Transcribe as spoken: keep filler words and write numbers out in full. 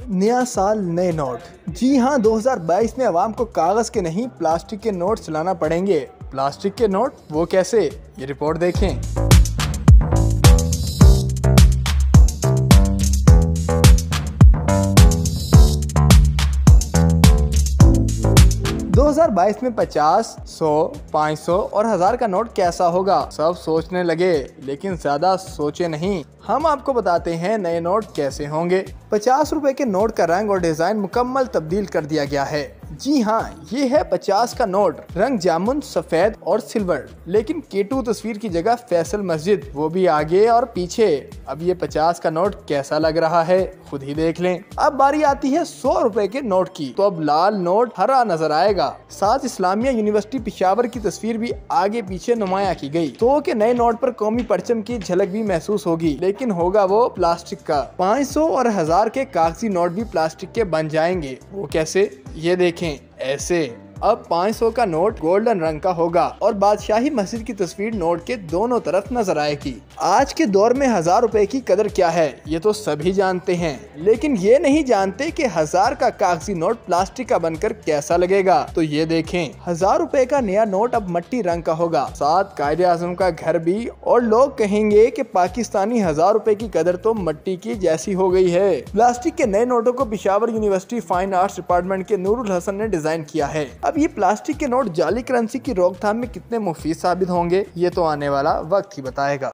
नया साल नए नोट। जी हाँ, दो हज़ार बाईस में आवाम को कागज के नहीं प्लास्टिक के नोट चलाना पड़ेंगे। प्लास्टिक के नोट वो कैसे, ये रिपोर्ट देखें। दो हज़ार बाईस में पचास, सौ, पाँच सौ और हजार का नोट कैसा होगा, सब सोचने लगे, लेकिन ज्यादा सोचे नहीं। हम आपको बताते हैं नए नोट कैसे होंगे। पचास रुपए के नोट का रंग और डिजाइन मुकम्मल तब्दील कर दिया गया है। जी हाँ, ये है पचास का नोट, रंग जामुन, सफेद और सिल्वर। लेकिन केटू तस्वीर की जगह फैसल मस्जिद, वो भी आगे और पीछे। अब ये पचास का नोट कैसा लग रहा है, खुद ही देख लें। अब बारी आती है सौ रुपए के नोट की, तो अब लाल नोट हरा नजर आएगा। साथ इस्लामिया यूनिवर्सिटी पिशावर की तस्वीर भी आगे पीछे नुमाया की गई। सौ के नए नोट पर कौमी परचम की झलक भी महसूस होगी, लेकिन होगा वो प्लास्टिक का। पाँच सौ और हजार के कागजी नोट भी प्लास्टिक के बन जाएंगे। वो कैसे, ये देखें, ऐसे। अब पाँच सौ का नोट गोल्डन रंग का होगा और बादशाही मस्जिद की तस्वीर नोट के दोनों तरफ नजर आएगी। आज के दौर में हजार रुपए की कदर क्या है, ये तो सभी जानते हैं, लेकिन ये नहीं जानते कि हजार का कागजी नोट प्लास्टिक का बनकर कैसा लगेगा। तो ये देखें, हजार रुपए का नया नोट अब मट्टी रंग का होगा, साथ कायदे आजम का घर भी, और लोग कहेंगे कि पाकिस्तानी हजार रुपए की कदर तो मट्टी की जैसी हो गई है। प्लास्टिक के नए नोटों को Peshawar university fine arts department के नूरुल हसन ने डिजाइन किया है। अब ये प्लास्टिक के नोट जाली करेंसी की रोकथाम में कितने मुफीद साबित होंगे, ये तो आने वाला वक्त ही बताएगा।